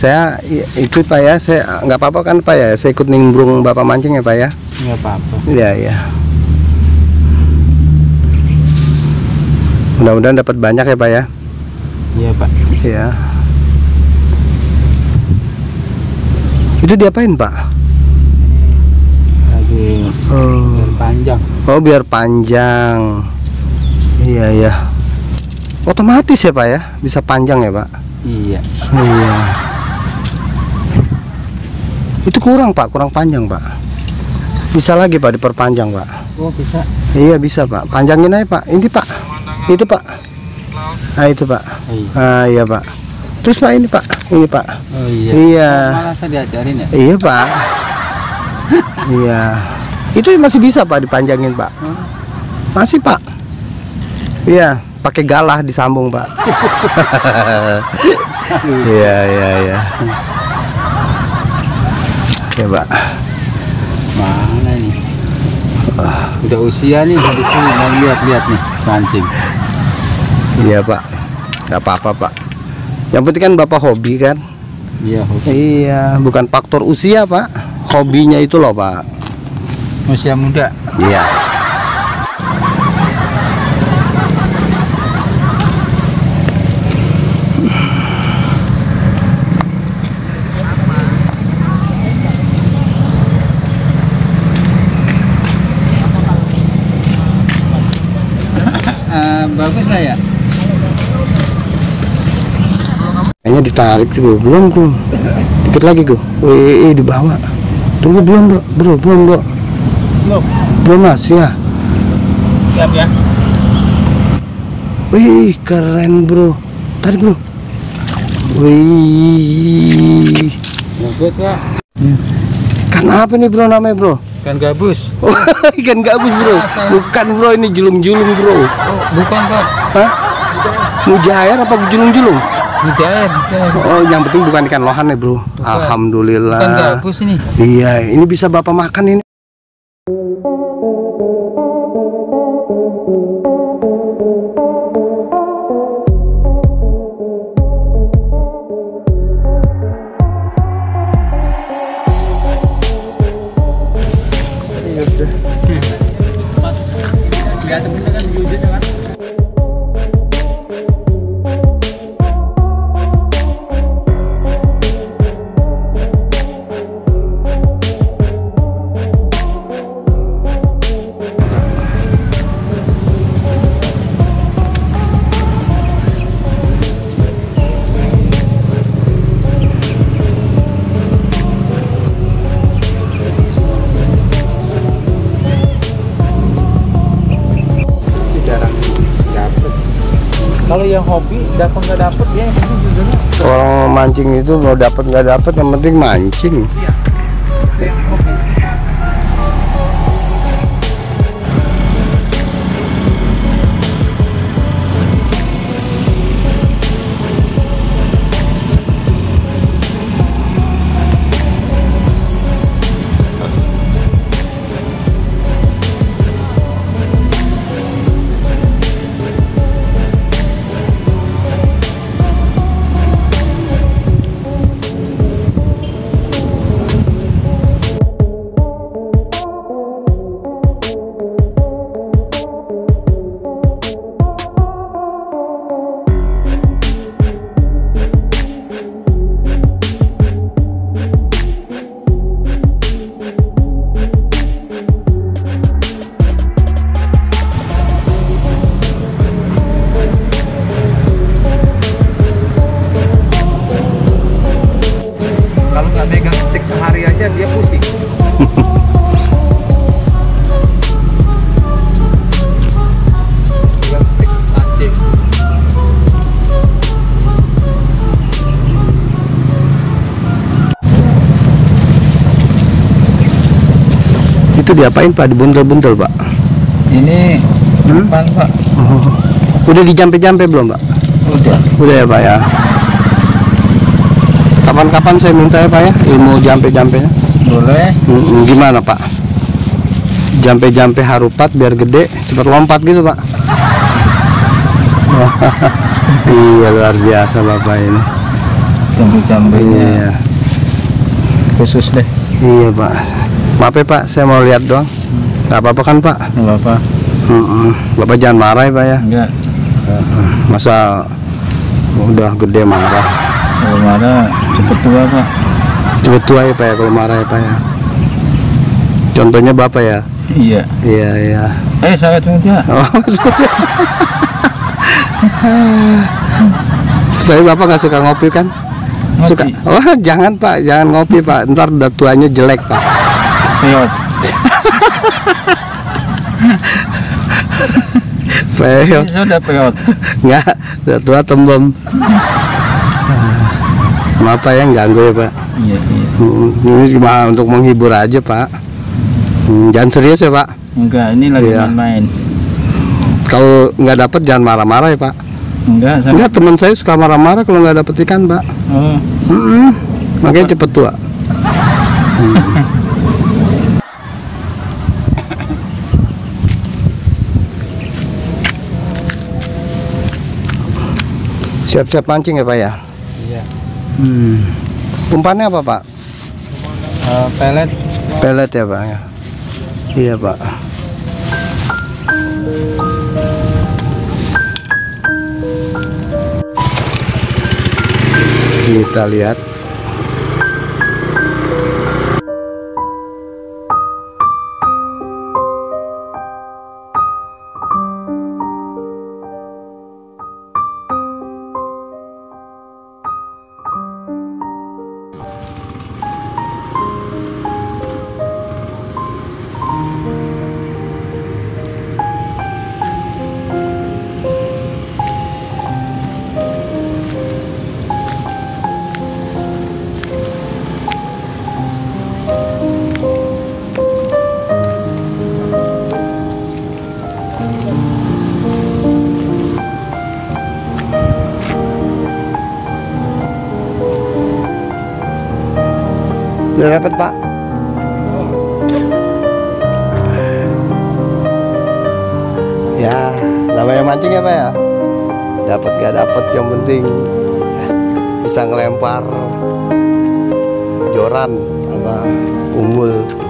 Saya ikut Pak ya, saya nggak apa-apa kan Pak ya, saya ikut nimbrung Bapak mancing ya Pak ya. Nggak apa-apa. Iya iya. Mudah-mudahan dapat banyak ya Pak ya. Iya Pak. Iya. Itu diapain Pak? Lagi biar panjang. Oh biar panjang. Iya iya. Otomatis ya Pak ya, bisa panjang ya Pak. Iya. Iya. Itu kurang Pak, kurang panjang Pak. Bisa lagi Pak diperpanjang Pak. Oh bisa. Iya bisa Pak, panjangin aja Pak. Ini Pak, itu Pak. Nah itu Pak. Ah iya Pak. Terus Pak ini Pak, ini Pak. Oh iya. Iya. Malah saya diajarin ya. Iya Pak. Iya. Itu masih bisa Pak dipanjangin Pak. Masih Pak. Iya, pakai galah disambung Pak. Iya iya iya. Oke Pak. Mana ini? Udah usia nih, habis ini mau lihat-lihat nih mancing. Iya Pak. Gak apa-apa Pak. Yang penting kan Bapak hobi kan. Iya. Iya, bukan faktor usia Pak. Hobinya itu loh Pak. Usia muda. Iya. Bagus nggak ya? Kayaknya ditarik juga belum tuh. Dikit lagi gue. Wih di bawah. Tunggu belum bro, belum bro. Belum mas ya. Siap ya. Wih keren bro. Tarik bro. Wih. Bagus Pak. Kan apa nih bro namanya bro? Ikan gabus. Oh, ikan gabus bro. Bukan bro, ini julung-julung bro. Oh, bukan Pak. Hah? Mujair apa julung-julung? Mujair. Oh, yang penting bukan ikan lohan ya bro. Bukan. Alhamdulillah. Ikan gabus ini. Iya, ini bisa Bapak makan ini. Kalau yang hobi dapat nggak dapat ya, yang penting judulnya. Orang mancing itu mau dapat nggak dapat, yang penting mancing. Iya. Yang hobi. Dia pusing. Itu diapain Pak? Dibuntel-buntel Pak? Ini umpan Pak. Oh. Udah dijampe-jampe belum Pak? Udah ya Pak ya. Kapan-kapan saya minta ya Pak ya, ilmu jampe-jampenya. Boleh. Gimana Pak? Jampe-jampe harupat biar gede, cepat lompat gitu Pak. Iya luar biasa Bapak ini. jambu-jambunya Iya. khusus deh. Iya Pak. Maaf ya Pak, saya mau lihat doang. Nggak apa-apa kan Pak? Nggak apa-apa. Bapak jangan marah ya Pak ya. Enggak. Masa udah gede marah? Kalau marah cepet tua Pak. Cepet tua ya Pak ya kalau marah ya Pak ya. Contohnya Bapak ya. Iya. Iya iya. Saya muda. Oh. Tapi Bapak nggak suka ngopi kan? Ngopi. Suka? Oh jangan Pak, jangan ngopi Pak. Ntar udah tuanya jelek Pak. Peot. Peot. Sudah peot. Nggak, udah tua tembem. Kenapa ya ganggu ya Pak? Iya, iya. Ini cuma untuk menghibur aja Pak. Jangan serius ya Pak. Enggak, ini lagi Iya. main. Kalau nggak dapet jangan marah-marah ya Pak. Enggak, saya. Enggak, teman saya suka marah-marah kalau nggak dapet ikan Pak. Oh, Makanya cepet tua. Siap-siap mancing ya Pak ya. iya. Umpannya apa Pak? Pelet. Pelet ya Pak ya. Iya Pak. Kita lihat. Udah dapat Pak? Ya, namanya mancing ya Pak ya. Dapat gak dapat yang penting bisa ngelempar joran apa umbul.